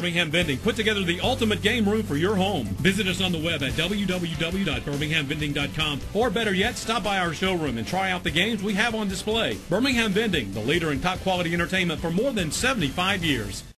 Birmingham Vending put together the ultimate game room for your home. Visit us on the web at www.Birminghamvending.com, or better yet, stop by our showroom and try out the games we have on display. Birmingham Vending, the leader in top quality entertainment for more than 75 years.